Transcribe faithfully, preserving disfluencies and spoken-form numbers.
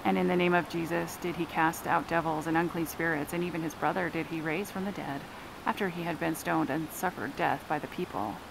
And in the name of Jesus did he cast out devils and unclean spirits, and even his brother did he raise from the dead, after he had been stoned and suffered death by the people.